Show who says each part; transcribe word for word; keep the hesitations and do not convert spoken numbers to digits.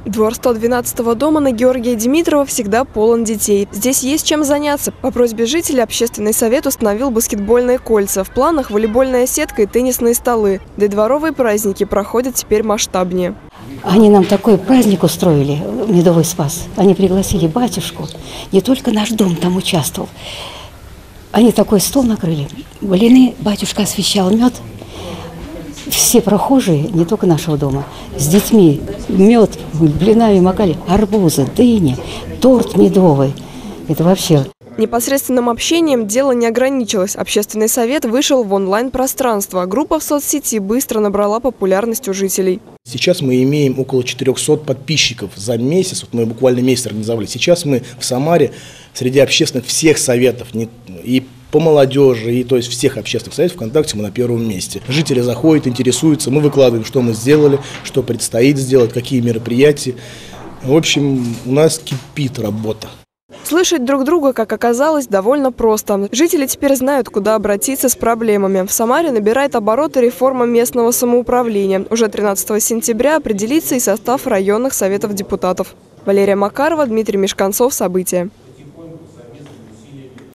Speaker 1: Двор сто двенадцатого дома на Георгия Димитрова всегда полон детей. Здесь есть чем заняться. По просьбе жителей общественный совет установил баскетбольные кольца. В планах волейбольная сетка и теннисные столы. Да и дворовые праздники проходят теперь масштабнее.
Speaker 2: Они нам такой праздник устроили, Медовый Спас. Они пригласили батюшку. Не только наш дом там участвовал. Они такой стол накрыли. Блины, батюшка освещал, мед. Все прохожие, не только нашего дома, с детьми мед, блинами макали, арбузы, дыни, торт медовый. Это вообще...
Speaker 1: Непосредственным общением дело не ограничилось. Общественный совет вышел в онлайн-пространство. Группа в соцсети быстро набрала популярность у жителей.
Speaker 3: Сейчас мы имеем около четырёхсот подписчиков за месяц. Вот мы буквально месяц организовали. Сейчас мы в Самаре среди общественных всех советов и по молодежи, и то есть всех общественных советов ВКонтакте мы на первом месте. Жители заходят, интересуются, мы выкладываем, что мы сделали, что предстоит сделать, какие мероприятия. В общем, у нас кипит работа.
Speaker 1: Слышать друг друга, как оказалось, довольно просто. Жители теперь знают, куда обратиться с проблемами. В Самаре набирает обороты реформа местного самоуправления. Уже тринадцатого сентября определится и состав районных советов депутатов. Валерия Макарова, Дмитрий Мешканцов. События.